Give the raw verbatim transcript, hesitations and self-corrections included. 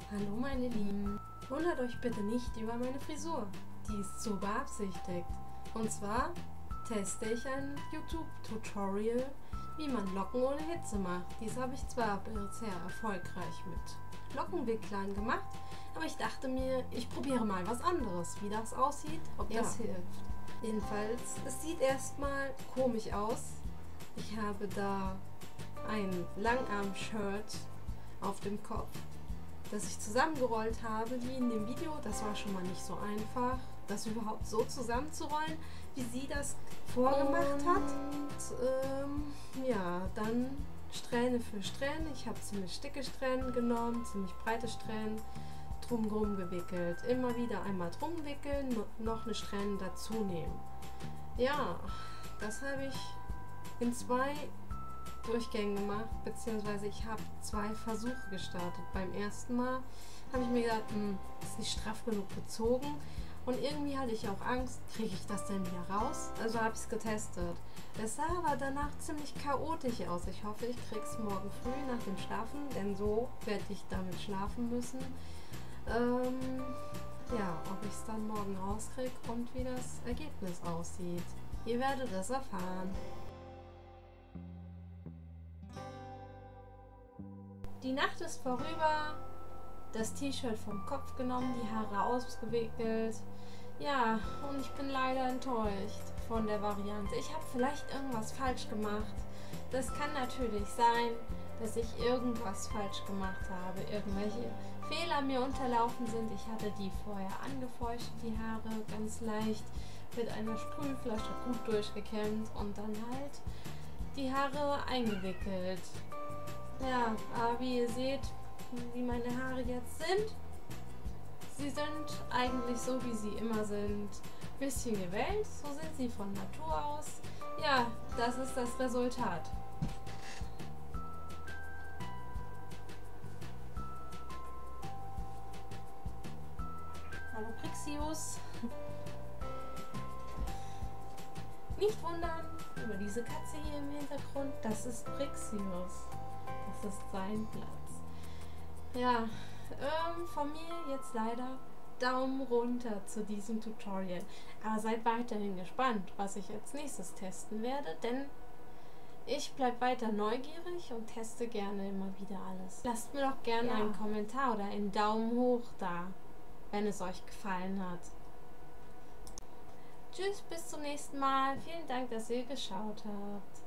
Hallo meine Lieben, wundert euch bitte nicht über meine Frisur, die ist so beabsichtigt. Und zwar teste ich ein YouTube-Tutorial, wie man Locken ohne Hitze macht. Dies habe ich zwar bisher erfolgreich mit Lockenwicklern gemacht, aber ich dachte mir, ich probiere mal was anderes, wie das aussieht, ob Ja. das hilft. Jedenfalls, es sieht erstmal komisch aus. Ich habe da ein Langarm-Shirt auf dem Kopf, das ich zusammengerollt habe, wie in dem Video. Das war schon mal nicht so einfach, das überhaupt so zusammenzurollen, wie sie das vorgemacht hat. Und ähm, ja, dann Strähne für Strähne. Ich habe ziemlich dicke Strähnen genommen, ziemlich breite Strähnen, drumherum gewickelt. Immer wieder einmal drum wickeln, noch eine Strähne dazu nehmen. Ja, das habe ich in zwei Durchgängen gemacht, beziehungsweise ich habe zwei Versuche gestartet. Beim ersten Mal habe ich mir gedacht, hm, ist nicht straff genug gezogen und irgendwie hatte ich auch Angst, kriege ich das denn wieder raus? Also habe ich es getestet. Es sah aber danach ziemlich chaotisch aus. Ich hoffe, ich kriege es morgen früh nach dem Schlafen, denn so werde ich damit schlafen müssen. Ähm, ja, ob ich es dann morgen rauskriege und wie das Ergebnis aussieht. Ihr werdet es erfahren. Die Nacht ist vorüber, das T-Shirt vom Kopf genommen, die Haare ausgewickelt. Ja, und ich bin leider enttäuscht von der Variante. Ich habe vielleicht irgendwas falsch gemacht. Das kann natürlich sein, dass ich irgendwas falsch gemacht habe, irgendwelche Fehler mir unterlaufen sind. Ich hatte die vorher angefeuchtet, die Haare ganz leicht mit einer Sprühflasche gut durchgekämmt und dann halt die Haare eingewickelt. Ja, aber wie ihr seht, wie meine Haare jetzt sind, sie sind eigentlich so, wie sie immer sind. Bisschen gewellt, so sind sie von Natur aus. Ja, das ist das Resultat. Hallo Prixius. Nicht wundern über diese Katze hier im Hintergrund, das ist Prixius. Das ist sein Platz. Ja, ähm, von mir jetzt leider Daumen runter zu diesem Tutorial. Aber seid weiterhin gespannt, was ich als nächstes testen werde, denn ich bleibe weiter neugierig und teste gerne immer wieder alles. Lasst mir doch gerne Ja. einen Kommentar oder einen Daumen hoch da, wenn es euch gefallen hat. Tschüss, bis zum nächsten Mal. Vielen Dank, dass ihr geschaut habt.